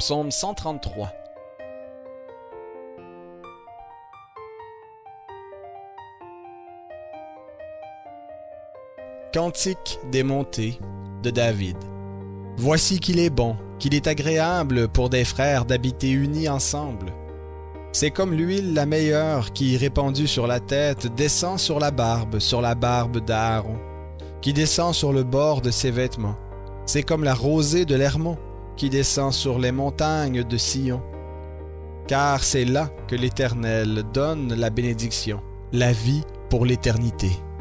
Psaume 133. Cantique des montées de David. Voici qu'il est bon, qu'il est agréable pour des frères d'habiter unis ensemble. C'est comme l'huile la meilleure qui, répandue sur la tête, descend sur la barbe d'Aaron, qui descend sur le bord de ses vêtements. C'est comme la rosée de l'Hermon, qui descend sur les montagnes de Sion. Car c'est là que l'Éternel donne la bénédiction, la vie pour l'éternité.